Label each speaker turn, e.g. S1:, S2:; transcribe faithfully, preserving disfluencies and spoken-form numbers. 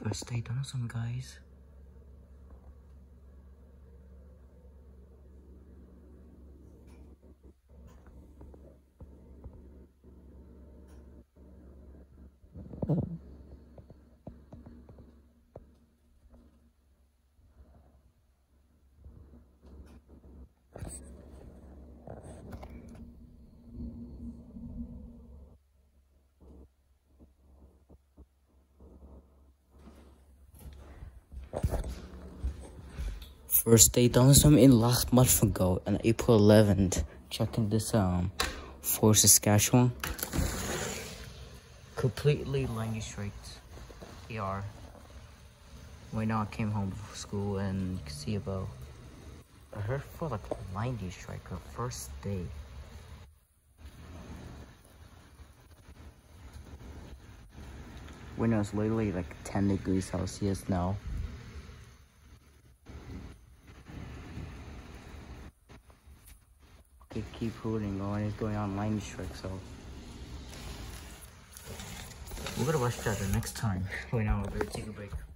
S1: First day thunderstorm, guys. First day thunderstorm in last month ago on April eleventh. Checking this um for Saskatchewan. Completely lightning strikes. Here. Right now I came home from school and you can see about I heard for like lightning strike the first day. Right now it's literally like ten degrees Celsius now. They keep rooting on, it's going on lightning strike, so we're gonna watch that the next time. Right now we're gonna take a break.